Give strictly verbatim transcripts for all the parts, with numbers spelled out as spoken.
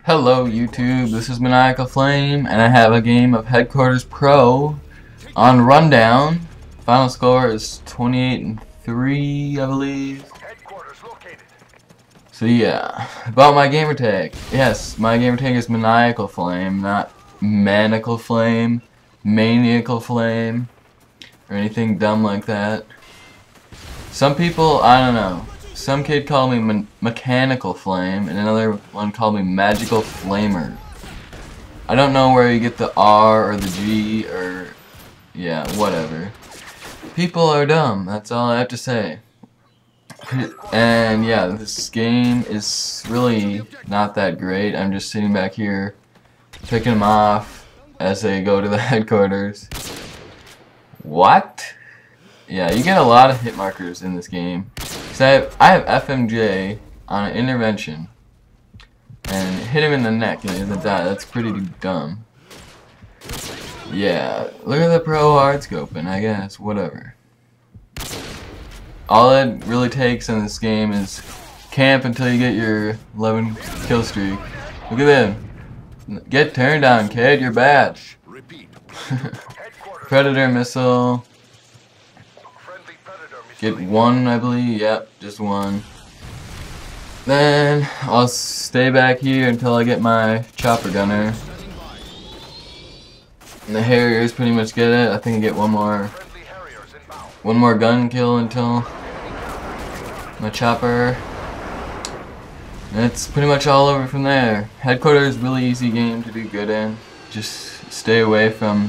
Hello YouTube, this is Maniacal Flame, and I have a game of Headquarters Pro on Rundown. Final score is twenty-eight and three, I believe. So yeah, about my gamertag. Yes, my gamertag is Maniacal Flame, not Maniacal Flame, Maniacal Flame, or anything dumb like that. Some people, I don't know. Some kid called me me Mechanical Flame, and another one called me Magical Flamer. I don't know where you get the R or the G or, yeah, whatever. People are dumb, that's all I have to say. And yeah, this game is really not that great. I'm just sitting back here picking them off as they go to the headquarters. What? Yeah, you get a lot of hit markers in this game. Cause I have, I have F M J on an intervention and hit him in the neck and he doesn't die. That's pretty dumb. Yeah, look at the pro hard scoping, I guess, whatever. All it really takes in this game is camp until you get your eleven kill streak. Look at them. Get turned on, kid, you're bad. Predator missile. Get one, I believe. Yep, just one. Then I'll stay back here until I get my chopper gunner. And the Harriers pretty much get it. I think I get one more, one more gun kill until my chopper. And it's pretty much all over from there. Headquarters is a really easy game to do good in. Just stay away from,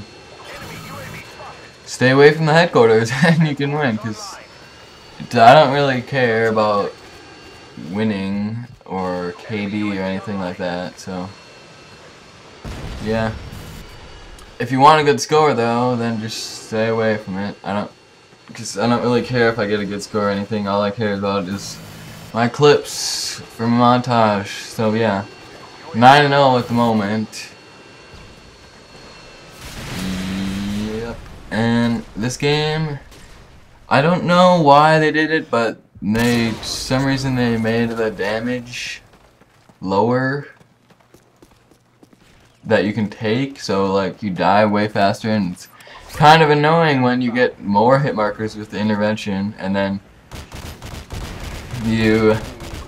stay away from the headquarters, and you can win. Cause I don't really care about winning or K D or anything like that, so yeah. If you want a good score though, then just stay away from it. I don't, because I don't really care if I get a good score or anything. All I care about is my clips for my montage. So yeah, nine and oh at the moment. Yep. And this game, I don't know why they did it, but they, for some reason they made the damage lower that you can take, so like you die way faster, and it's kind of annoying when you get more hit markers with the intervention and then you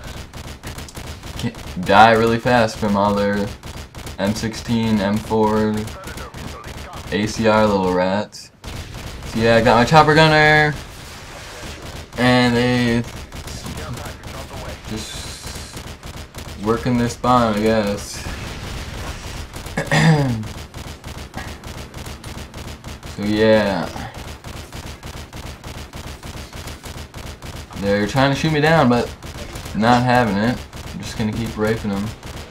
die really fast from all their M sixteen, M four, A C R little rats. So yeah, I got my chopper gunner. And they just working their spawn, I guess. So yeah, they're trying to shoot me down, but not having it. I'm just gonna keep raping them.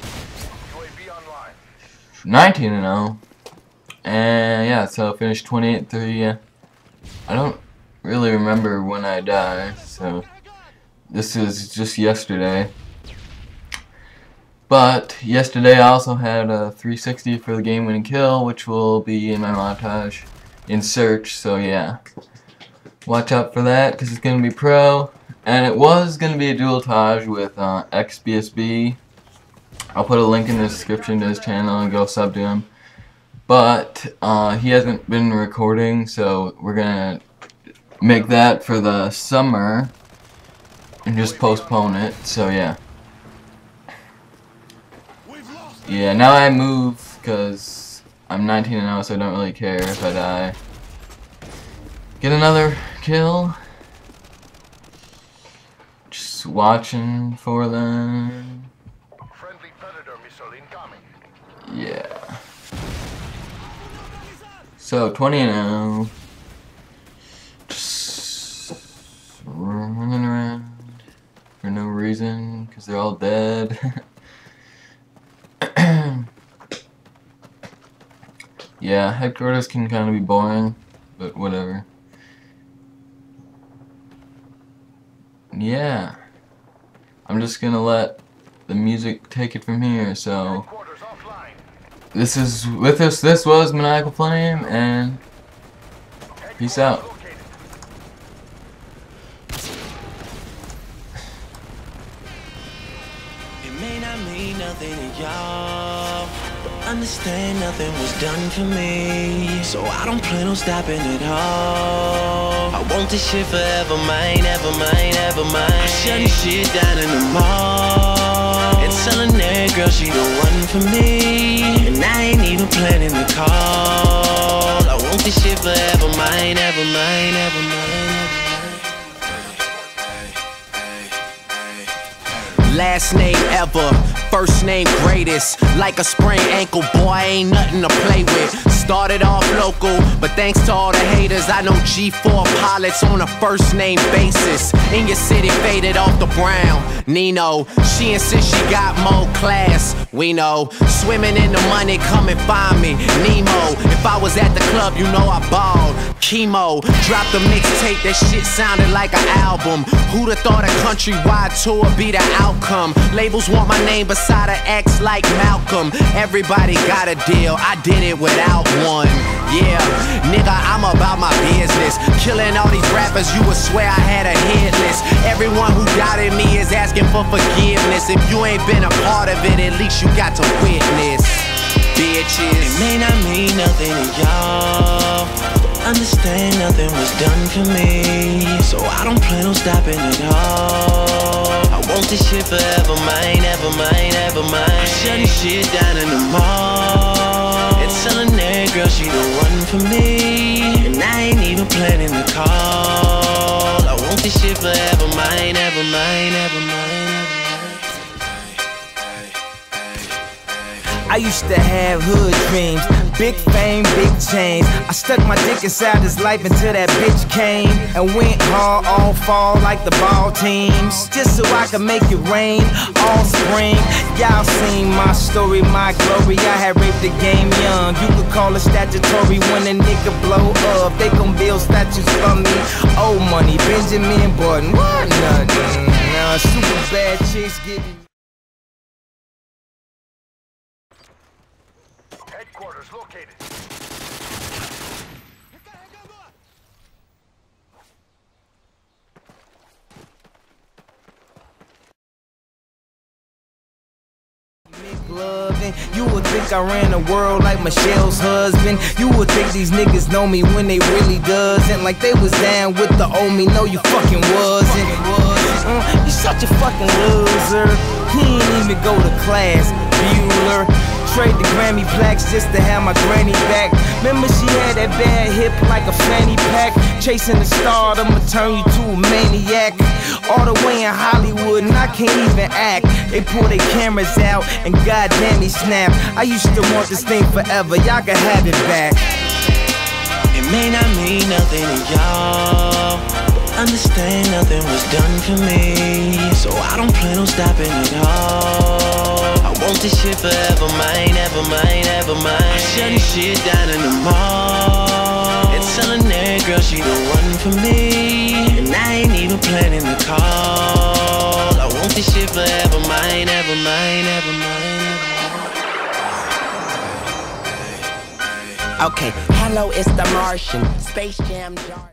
nineteen and oh, and yeah, so I finished twenty-eight and three. I don't really remember when I die, so this is just yesterday. But yesterday I also had a three sixty for the game winning kill, which will be in my montage in search, so yeah, watch out for that because it's gonna be pro. And it was gonna be a dual-tage with uh, X B S B. I'll put a link in the description to his channel and go sub to him, but uh, he hasn't been recording, so we're gonna make that for the summer and just postpone it. So yeah, yeah. Now I move because I'm nineteen and oh, so I don't really care if I die. Get another kill. Just watching for them. Yeah. So twenty and oh. Running around for no reason because they're all dead. Yeah, headquarters can kind of be boring, but whatever. Yeah, I'm just gonna let the music take it from here. So this is with us. This was Maniacal Flame, and peace out. It may not mean nothing to y'all, but understand nothing was done for me, so I don't plan on stopping at all. I want this shit forever, mine, ever mine, ever mine. I'm shutting shit down in the mall and telling that girl she the one for me, and I ain't even planning the call. I want this shit forever, mine, ever mine, ever mine. Last name ever, first name greatest. Like a sprained ankle, boy, ain't nothing to play with. Started off local, but thanks to all the haters, I know G four pilots on a first name basis. In your city, faded off the brown. Nino, she insists she got more class. We know, swimming in the money, come and find me. Nemo, if I was at the club, you know I balled. Chemo, dropped a mixtape, that shit sounded like an album. Who'da thought a countrywide tour be the outcome? Labels want my name beside an X like Malcolm. Everybody got a deal, I did it without one. Yeah, nigga, I'm about my business. Killing all these rappers, you would swear I had a hit list. Everyone who doubted me is asking for forgiveness. If you ain't been a part of it, at least you got to witness. Bitches, it may not mean nothing to y'all, understand nothing was done for me, so I don't plan on stopping at all. I want this shit forever, mine, ever mine, ever mine. I'm shutting shit down in the mall and telling that girl she the one for me, and I ain't even planning the call. I want this shit forever, mine, ever mine, ever mine. I used to have hood dreams, big fame, big chains. I stuck my dick inside this life until that bitch came and went hard all fall like the ball teams, just so I could make it rain all spring. Y'all seen my story, my glory. I had raped the game young. You could call it statutory when a nigga blow up. They gon' build statues for me. Old money, Benjamin Button, what nothing. Now super bad chicks getting. Headquarters located. You would think I ran the world like Michelle's husband. You would think these niggas know me when they really doesn't. Like they was down with the old me, no you fucking wasn't. uh, You such a fucking loser. He ain't even go to class, Bueller. Trade the Grammy plaques just to have my granny back. Remember she had that bad hip like a fanny pack. Chasing the star, I'ma turn you to a maniac. All the way in Hollywood and I can't even act. They pull their cameras out and goddamn he snap. I used to want this thing forever, y'all can have it back. It may not mean nothing to y'all, understand nothing was done for me, so I don't plan on stopping at all. I want this shit forever, mine, ever mine, ever mine. I'm shutting shit down in the mall and telling that girl she the one for me, and I ain't even planning the call. I want this shit forever, mine, ever mine, ever mine. Okay, hello, it's the Martian, Space Jam.